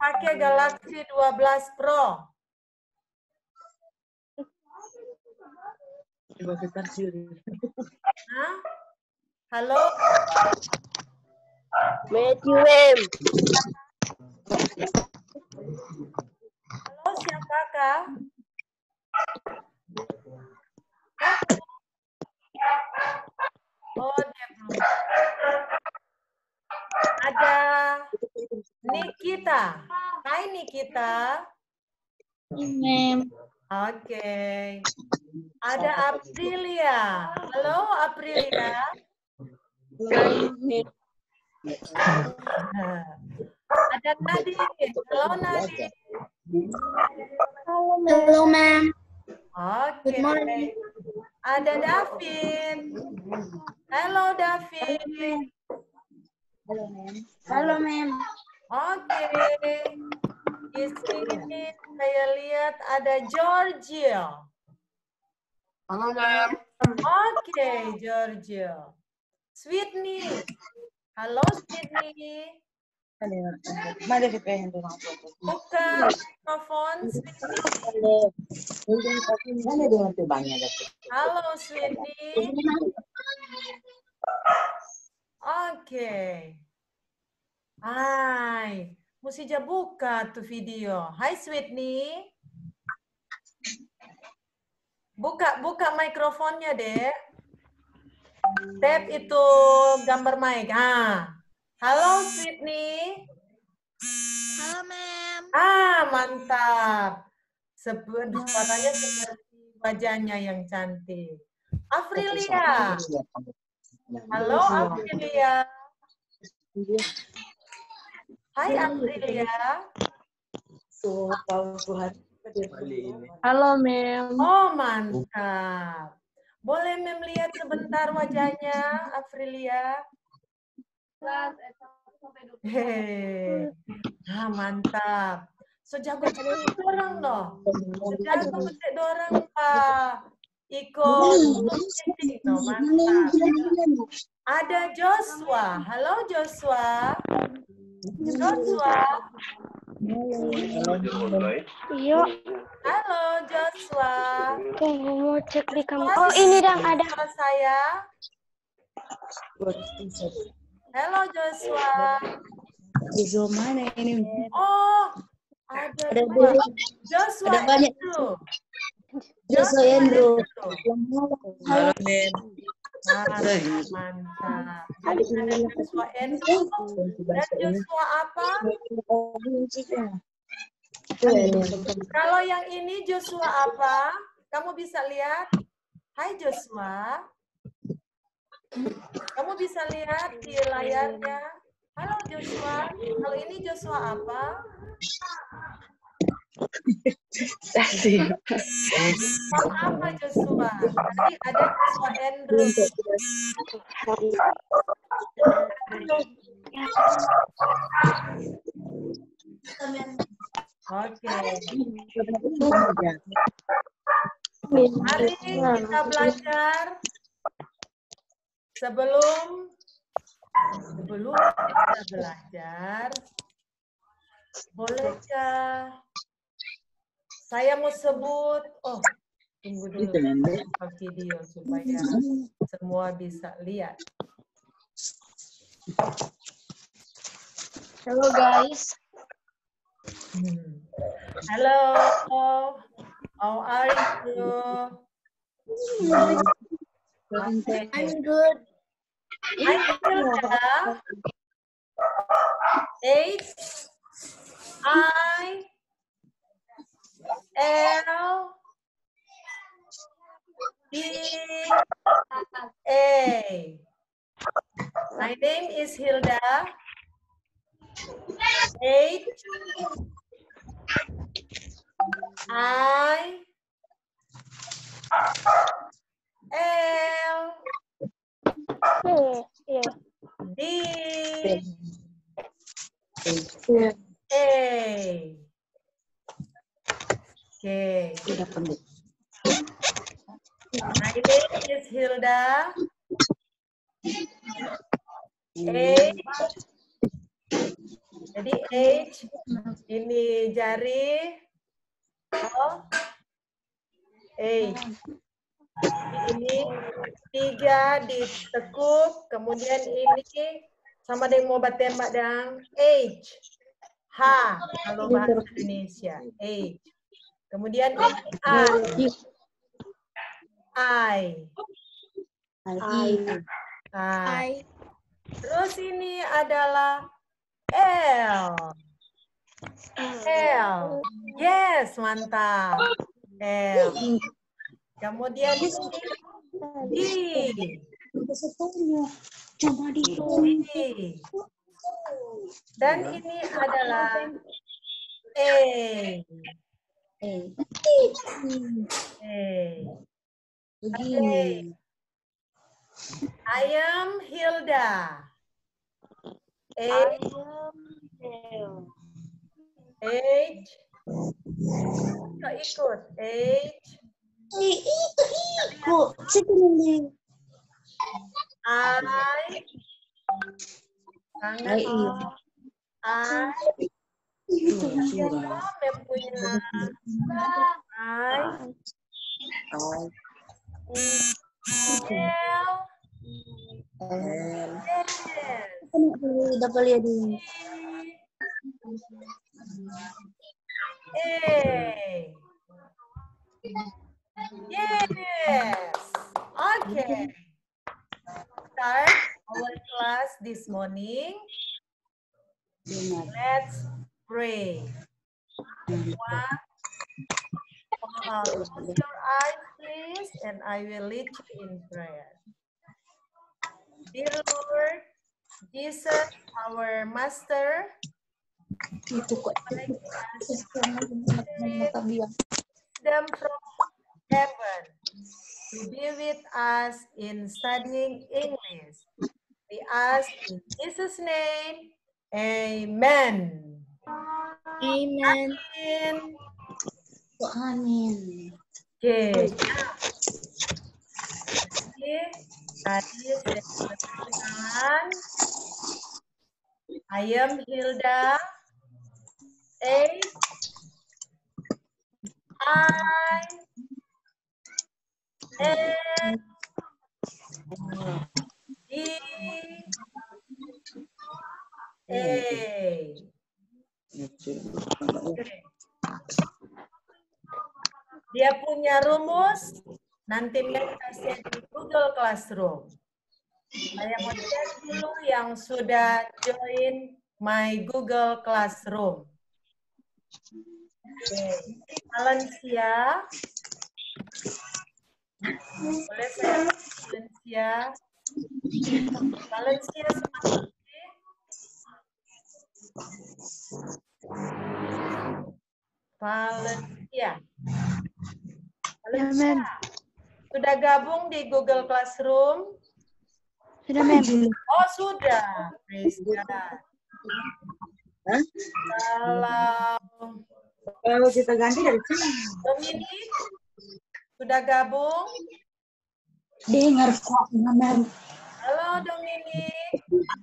pakai Galaxy 12 Pro? Hah? Halo? Matthew M. Halo, siapakah? Oh, dia belum. Ada Nikita. Hai Nikita. Ma'am. Oke. Ada Aprilia. Halo Aprilia. Ada Nadine. Halo Nadine. Hello, ma'am. Oke. Good morning. Ada David. Halo David. Hello, ma'am. Hello, ma'am. Oke. Di sini saya lihat ada Giorgio. Halo, ma'am. Oke, Giorgio. Sweetney. Halo Sweetney. Buka mikrofon Sweetney. Halo Sweetney. Oke. Hai. Mesti buka tuh video. Hai Sweetney. Buka mikrofonnya, Dek. Tap itu gambar mic. Halo Sweetney. Halo, ma'am. Mantap. Suaranya seperti wajahnya yang cantik. Aprilia. Halo Aprilia. Hai Aprilia. Halo, ma'am. Oh, mantap. Boleh melihat sebentar wajahnya, Aprilia? Hehehe. Mantap. So jago cepat dorang loh. Jago betul dorang Pak. Ikut no, mantap. Ada Joshua. Halo Joshua. Joshua. Iya. Halo Joshua. Mau cek di kamar. Oh, ini dong ada. Saya. Halo Joshua. Mana ini? Oh, ada dua. Joshua Ada banyak. Andrew. Joshua Andrew. Halo, mantap. Jadi ada Joshua Andrew dan Joshua apa? Kalau yang ini Joshua apa? Kamu bisa lihat. Hai Joshua. Kamu bisa lihat di layarnya. Halo Joshua. Kalau ini Joshua apa? Apa Joshua? Tadi ada Joshua Andrew. Oke. Mari kita belajar. Sebelum kita belajar, bolehkah saya mau sebut? Oh, tunggu dulu video supaya semua bisa lihat. Halo guys. Hello. How are you? Okay. I'm good. I'm Hilda. H-I-L-D-A. My name is Hilda. H-I-L-D-A. Okay. My name is Hilda. Jadi H, ini jari, oh, H. Ini 3 ditekuk, kemudian ini sama dengan mau tembak dan H. H, kalau bahasa Indonesia. H. Kemudian ini I. Terus ini adalah L. L. Yes, mantap. L. Kemudian ini D. D. Dan ini adalah A. Begini. I am Hilda. H. Ikut. H. Kok sebenarnya I. Tangan. I. Mempunyai I. dapat lihat ini. Yes. Okay. Start our class this morning. Let's pray. Close your eyes, please, and I will lead you in prayer. Dear Lord, Jesus, our Master, them from heaven to be with us in studying English. We ask in Jesus' name, amen. Amen. Amin. Oke. Tadi saya perkenalkan, I am Hilda. I am Dia punya rumus, nanti kasih di Google Classroom. Saya mau cek dulu yang sudah join my Google Classroom. Oke, Valencia. Boleh saya Valencia? Valencia seperti Valencia. Valencia. Sudah gabung di Google Classroom? Sudah, Mem. Oh, sudah. Praise God. Kalau kita ganti dari sini. Dominik, sudah gabung? Dengar kok, Mem. Halo, Dominik.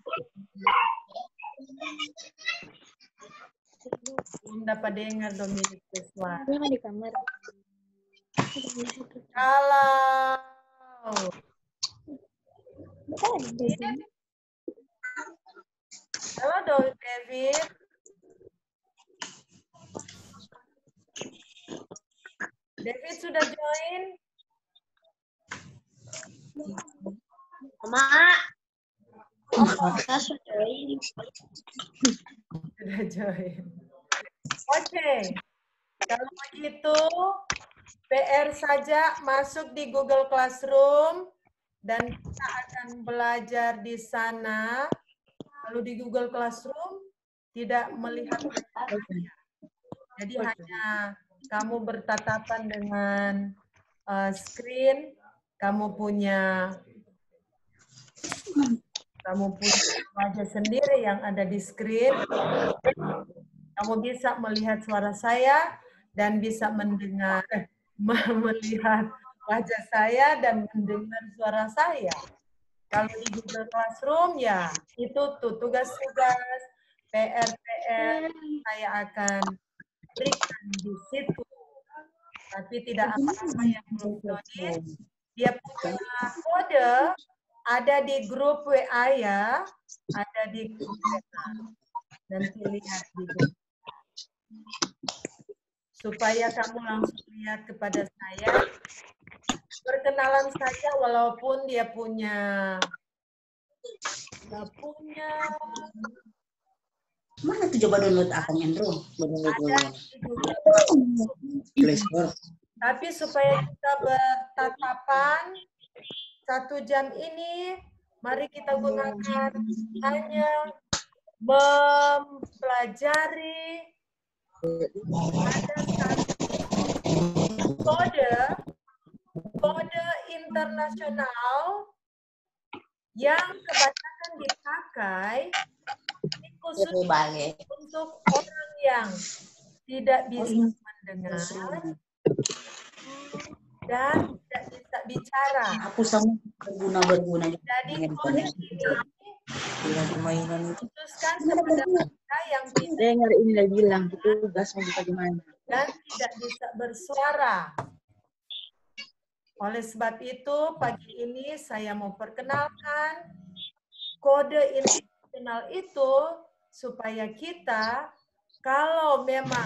Belum dapat dengar Dominik suara. Dia di kamar. Halo. Halo, David. David sudah join? Mama. Oh, saya sudah join. Sudah join. Oke. Kalau begitu, PR saja masuk di Google Classroom dan kita akan belajar di sana. Kalau di Google Classroom tidak melihat wajahnya. Jadi hanya kamu bertatapan dengan screen, kamu punya wajah sendiri yang ada di screen. Kamu bisa melihat suara saya dan bisa mendengar, melihat wajah saya dan mendengar suara saya. Kalau di Google Classroom ya itu tuh tugas-tugas PR-PR saya akan berikan di situ. Tapi tidak apa-apa yang belum join. Dia punya kode ada di grup WA ya. Ada di grup WA. Nanti lihat di grup. Supaya kamu langsung lihat kepada saya. Perkenalan saja walaupun dia punya Mana tuh coba download akan Andrew? ada di Google. Play Store. Tapi supaya kita bertatapan 1 jam ini, mari kita gunakan hanya mempelajari ada satu kode internasional yang kebanyakan dipakai khusus untuk orang yang tidak bisa mendengar dan tidak bisa bicara. Aku sama berguna. Jadi kode ini khususkan kepada mereka yang tidak Dengar ini bilang itu tugas mau buka di mana. dan tidak bisa bersuara. Oleh sebab itu, pagi ini saya mau perkenalkan kode internasional itu supaya kita, kalau memang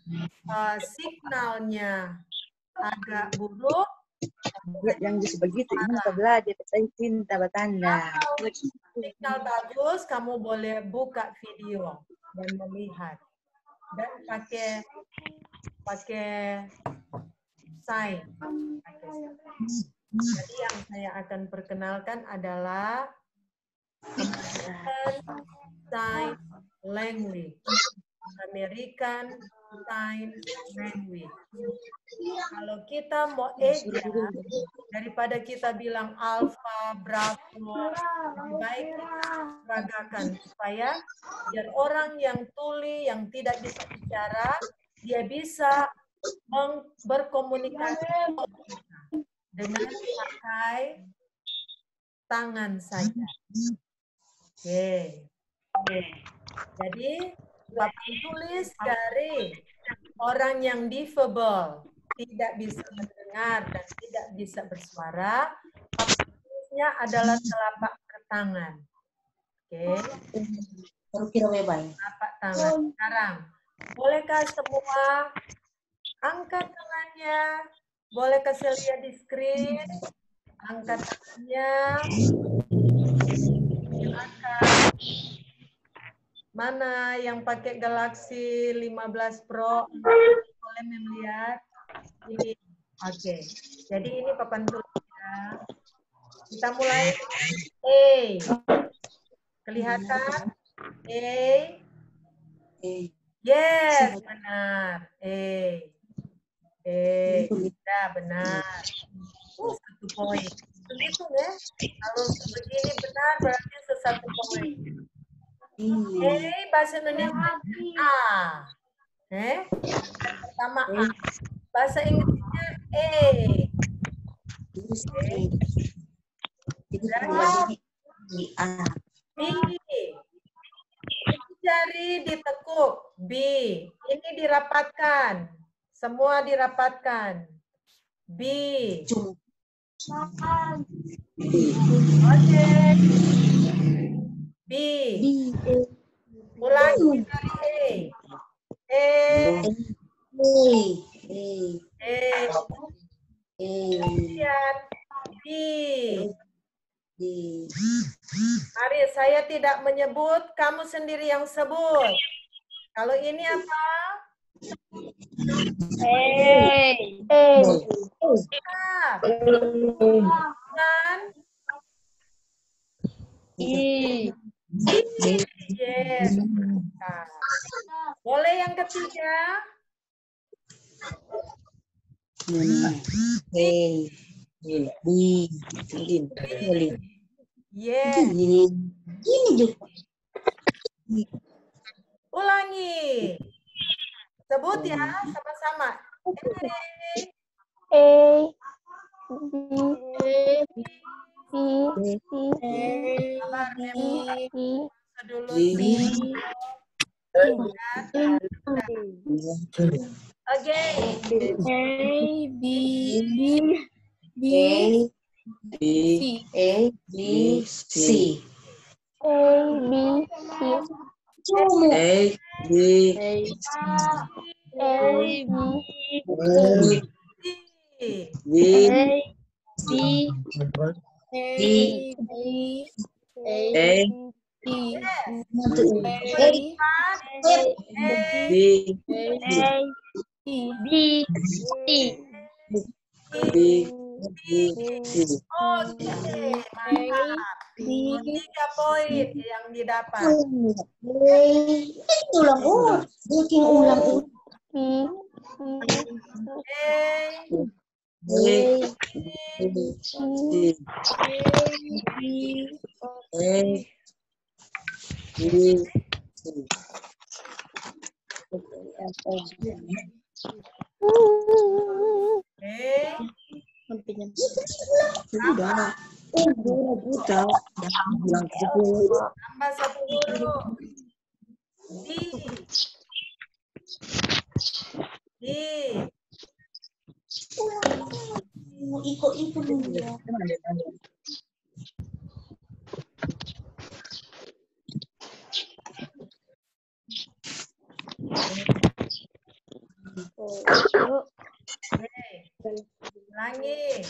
signalnya agak buruk, Yang bisa begitu ini kita belajar, saya cinta batanda. kalau signal bagus, kamu boleh buka video dan melihat. Dan pakai sign. Jadi yang saya akan perkenalkan adalah American Sign Language. American Sign Language. Kalau kita mau eja, daripada kita bilang alfa, bravo, lebih baik kita ragakan supaya biar orang yang tuli, yang tidak bisa bicara, dia bisa berkomunikasi dengan pakai tangan saja. Oke. Jadi papan tulis dari orang yang difabel, tidak bisa mendengar dan tidak bisa bersuara, papan tulisnya adalah telapak tangan. Oke. Telapak tangan. Sekarang, bolehkah semua angkat tangannya? Bolehkah saya lihat di screen? Angkat tangannya. Silakan. Mana yang pakai Galaxy 15 Pro? Boleh melihat? Ini. Oke. Jadi ini papan tulisnya. Kita mulai. Kelihatan? Yes, benar. Ya, benar. 1 poin. Begitu ya. Kalau begini benar berarti 1 poin. Bahasa Indonesia A. Pertama A. Bahasa Inggrisnya B. Jari ditekuk. B. Ini dirapatkan. Semua dirapatkan. B. Oke. B. Ulangi dari Kemudian B. Mari, saya tidak menyebut, kamu sendiri yang sebut. Kalau ini apa? Kan? Yes. Nah. Boleh yang ketiga? Yes. Ulangi. Sebut ya, sama-sama. Dulu. Again. Mantap. 3 poin yang didapat. Tambah 1 huruf. D. Ulangi.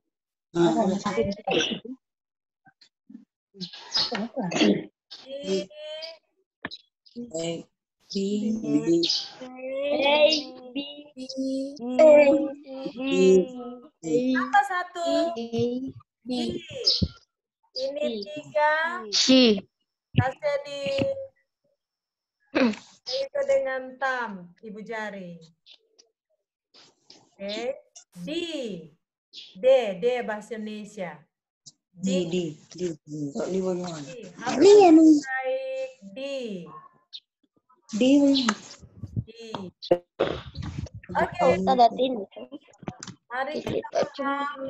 Tambah 1. Ini 3. Kasih di itu dengan thumb, ibu jari. Oke. D bahasa Indonesia. D. Harus baik D. Oke. Mari kita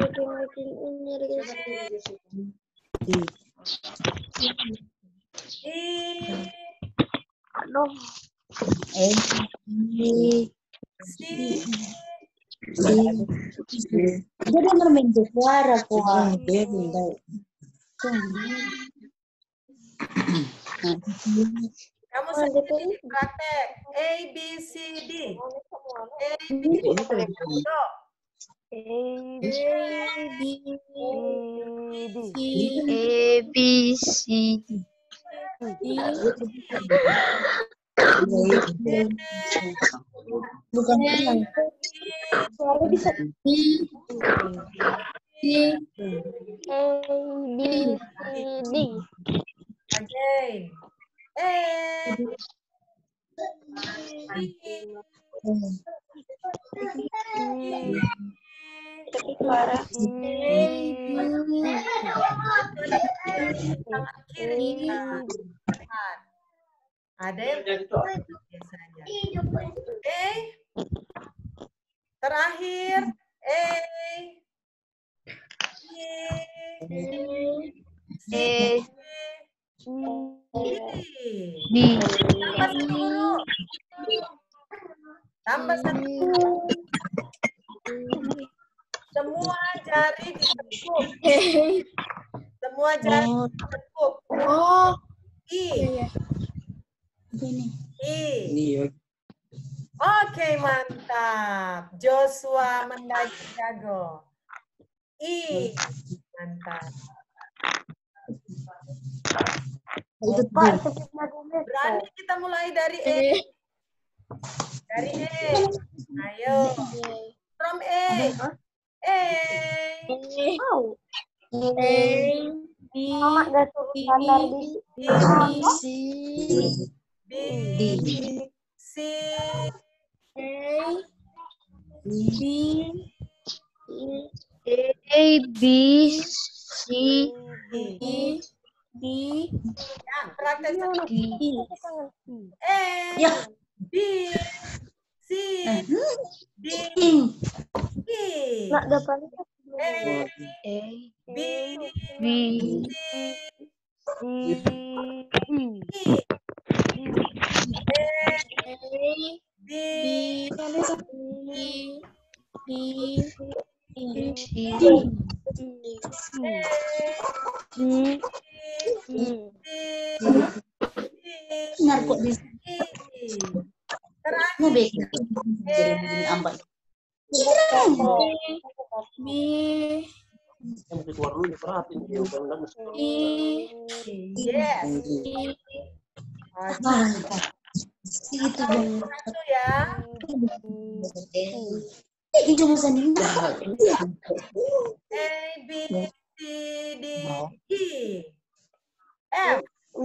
Dia bermain suara kok. kamu sendiri praktek A B C D. Bukan bisa. Again. Ada yang biasanya. Terakhir tambah 1 huruf. Tambah 1 huruf. Semua jari ditekuk. Semua jari ditekuk. I. Oke, mantap. Joshua mendaki jago. I. Mantap. Berani kita mulai dari E. Dari E. Ayo. From E. Mama gak suruh standar Praktek Nak depannya Satu ya. A, B, C, D, E, F.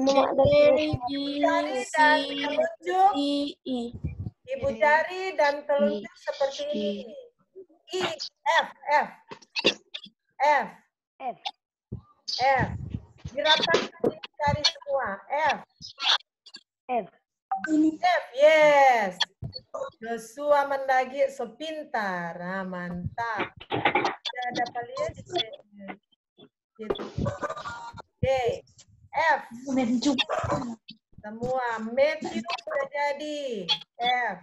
Ibu cari dan telunjuk seperti ini. E, F, F, F, F. F. Dirapatkan cari semua. F. F. F, yes. Joshua mendaki sepintar. Nah, mantap. Ada apa lihat? Oke. F. Semua. Matthew sudah jadi. F.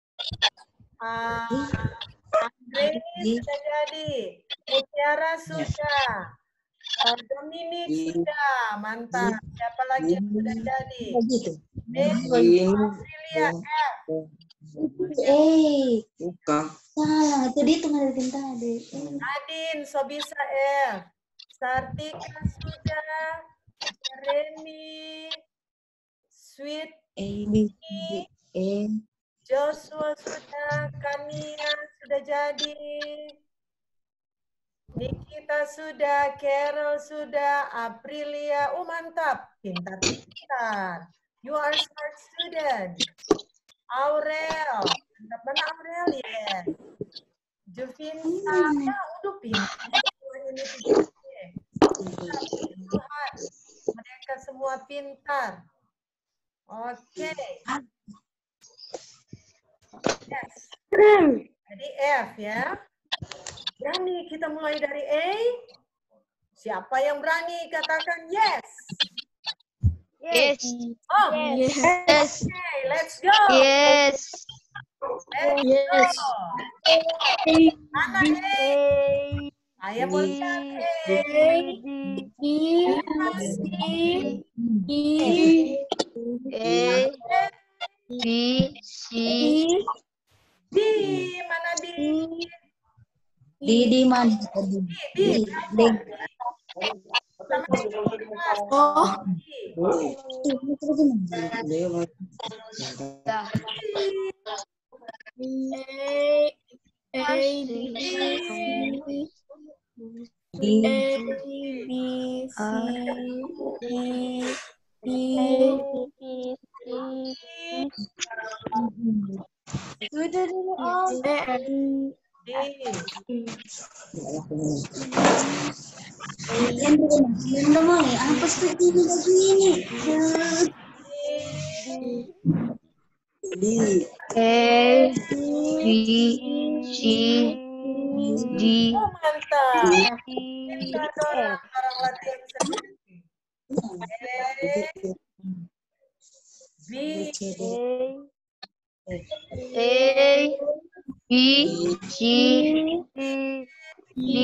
Andreini sudah jadi. Mutiara sudah. Dominic sudah. Mantap. Siapa lagi yang sudah jadi? Australia F. Bukan. Salah, tadi itu ngeliatin tadi. Adin, so bisa F. Sartika sudah. Reni. Sweet. A, B, C, E. Joshua sudah. Kania sudah jadi. Nikita sudah. Carol sudah. Aprilia. Oh, mantap. Pintar-pintar. You are smart student. Aurel. Mantap mana Aurel? Yes. Juvinta. Ya, udah pintar. Mereka semua pintar. Oke. Yes. Jadi F ya. Berani kita mulai dari A. Siapa yang berani katakan yes? Yes. Oh, Yes. okay, let's go. Yes. Let's Yes. go. Mana A? Saya mau lihat A. B, A, B, C, D. Mana D? Di mana? D. Oh. Sudah dulu Om. Apa seperti ini begini? A, B, C, D, Oh, mantap. Kita dorong orang latihan sendiri. B, A, B, C, D,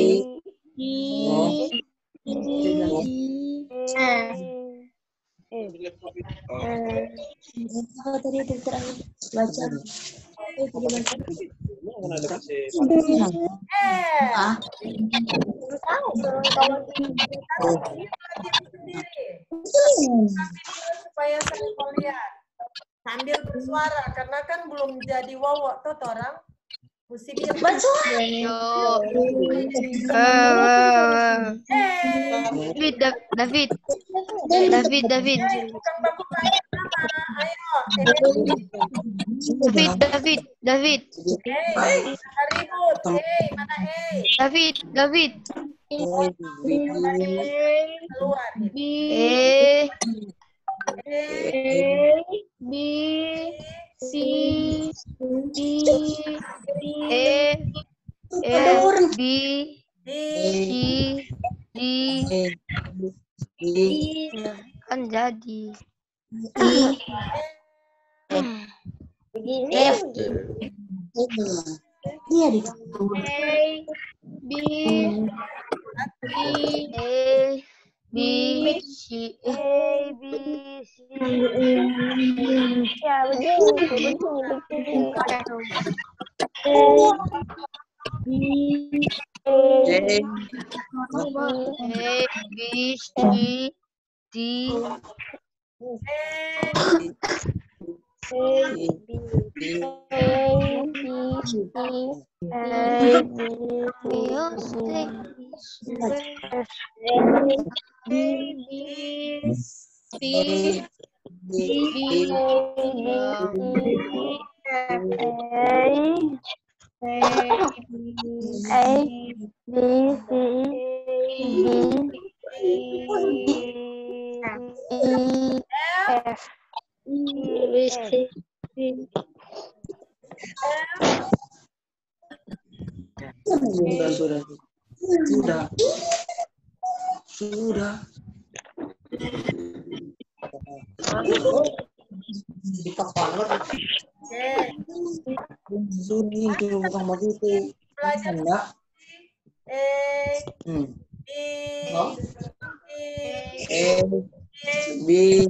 Apa tadi itu terakhir baca? Ah, supaya saya mau lihat sambil bersuara karena kan belum jadi wawok tuh orang mesti dia David. bukan baku saya nama ayo David. ribut mana David. keluar B, B, C, D, E, F, B, C, D, kan jadi. Begini. Iya di A, B, B, C, A, B, C. Ya, begini. A, B, C, D, Sudah. Sunyi itu bukan begitu. Belajar Enggak. B,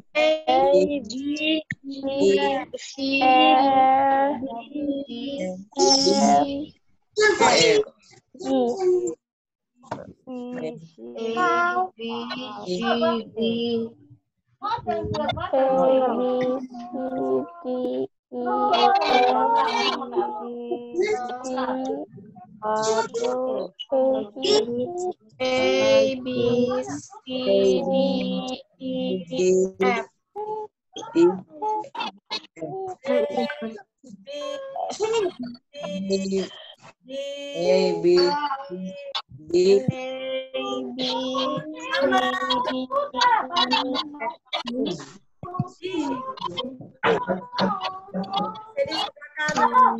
jadi sebelah kanan.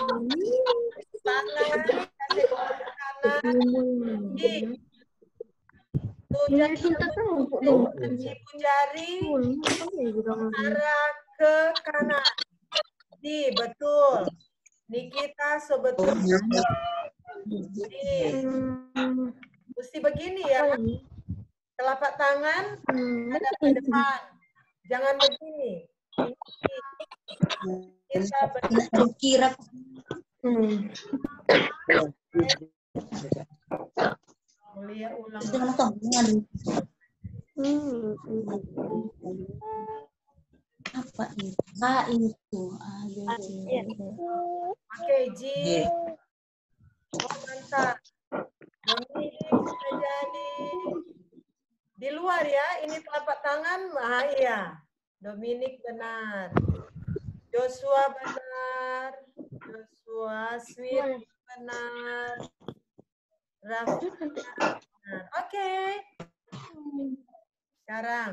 Tangan kasih sebelah kanan. Ibu jari arah ke kanan. Betul. Nikita sebetulnya. Mesti begini ya. Telapak tangan ada ke depan. Jangan begini. Kita kira Mulia ulang. apa itu? A itu. Oke, Ji. Oh, mantap. Dominik sudah jadi. Di luar ya, ini telapak tangan. Ah, iya. Dominik benar. Joshua benar. Joshua Sweet benar. Raffi benar. Oke. Sekarang.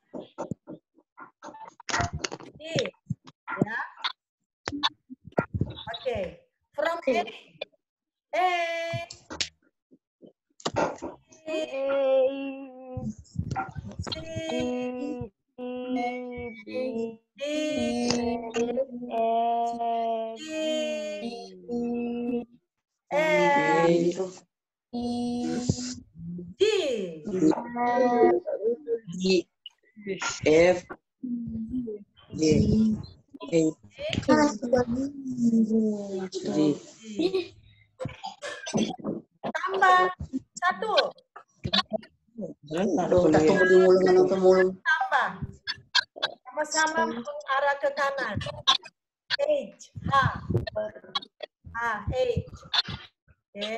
Ini. Ya. Oke. From A. F G Tambah 1. Tambah. Sama-sama mengarah ke kanan. H. H. Oke.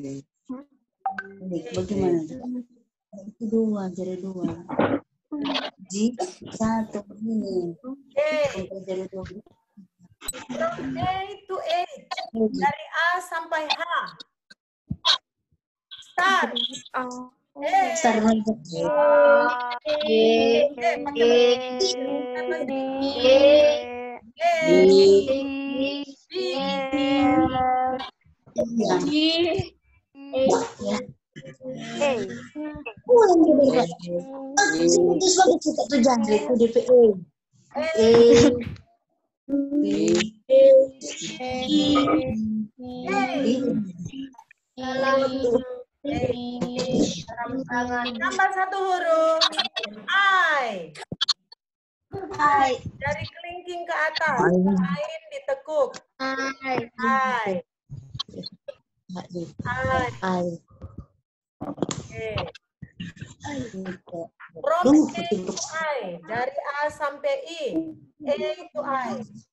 Bagaimana? Dua, jadi dua. G, 1 ini. Jadi dua. From A to H. Dari A sampai H. Start. Start Tambah satu huruf. I. Dari kelingking ke atas. Lain ditekuk. I. Oke. From A to I. Dari A sampai I. A to I.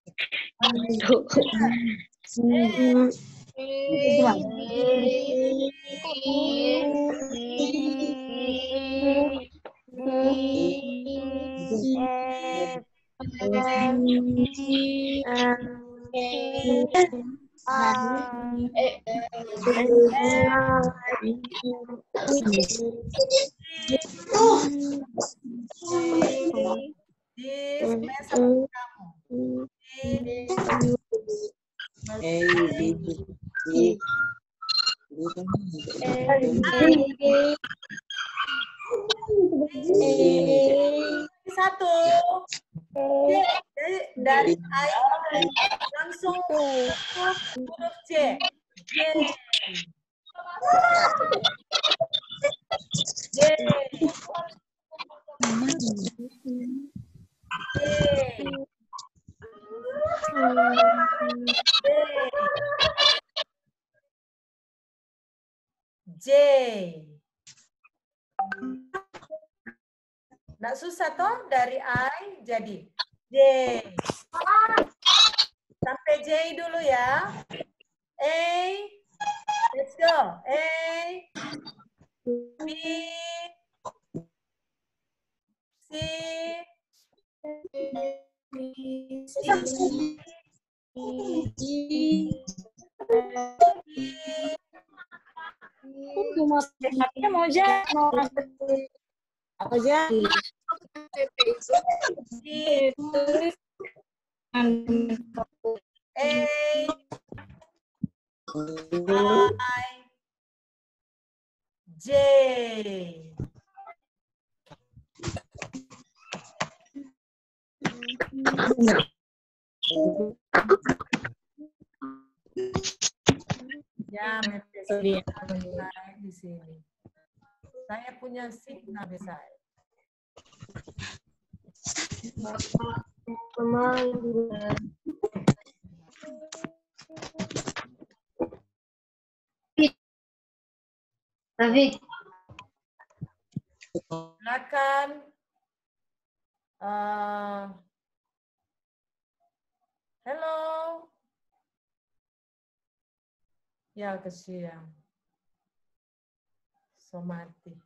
Satu. Dari I langsung huruf C. J. Nggak susah toh, dari I jadi J. Sampai J dulu ya. A. Let's go. A. B. C. Mau apa jadi? I, J. Ya, di sini. Saya punya signal di saya. David. Silakan. Halo. Ya, kesian. So mati.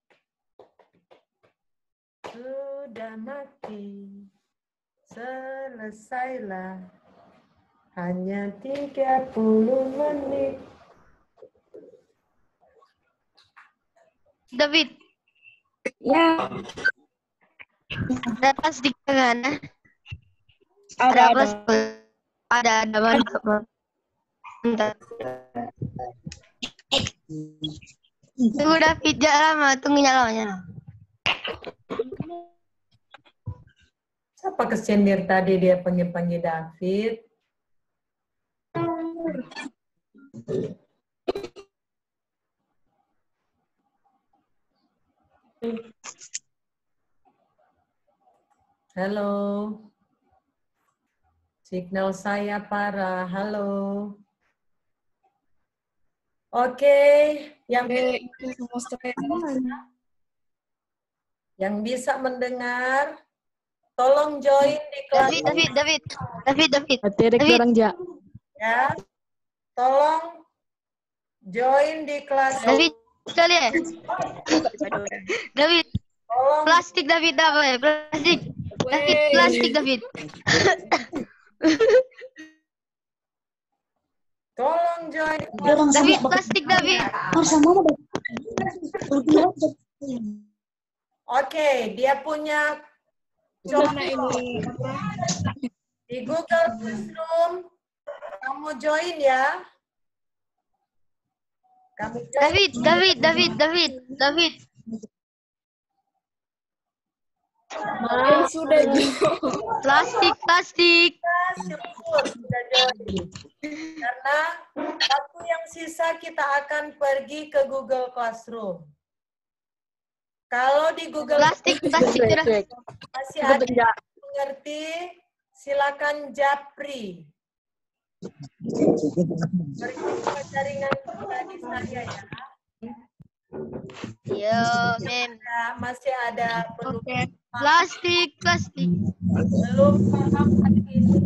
Sudah mati. Selesailah. Hanya 30 menit. David. Ya. Ada plastik kan? Ada. Ada mantap. Tunggu David, jangan lama, tunggu nyalanya. Siapa kesendir tadi dia panggil-panggil David? Halo. Signal saya parah. Halo. Oke, yang bisa mendengar, tolong join di kelas. David. Ya, tolong join di kelas. David, sekali ya. David, Tolong. plastik David apa ya? Plastik David. Tolong join. David, plastik David. Oke, dia punya contoh di Google Classroom. Kamu join ya. Kamu join. David. Sudah. Plastik. syukur sudah join. Karena waktu yang sisa kita akan pergi ke Google Classroom. Kalau di Google Plastik sudah. masih ada yang mengerti, silakan japri. Berikutnya jaringan pribadi saya ya. Yo, mem. Masih ada Oke. Plastik. belum paham hari ini,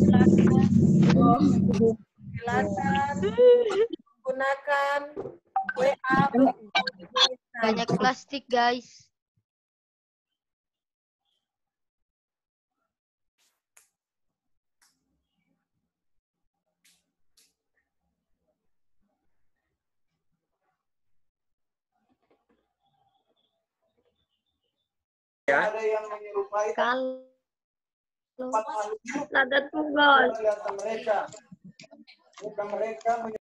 silakan gunakan WA. Banyak plastik, guys. Ada yang menyerupai Kalau empat makhluk ada tugas. kelihatan mereka. Muka mereka